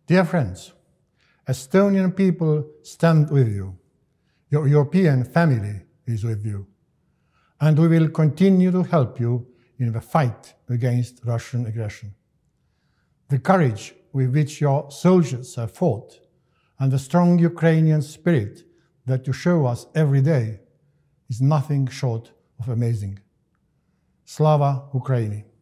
Dear friends, Estonian people stand with you. Your European family is with you. And we will continue to help you in the fight against Russian aggression. The courage with which your soldiers have fought and the strong Ukrainian spirit that you show us every day is nothing short of amazing. Slava Ukraini!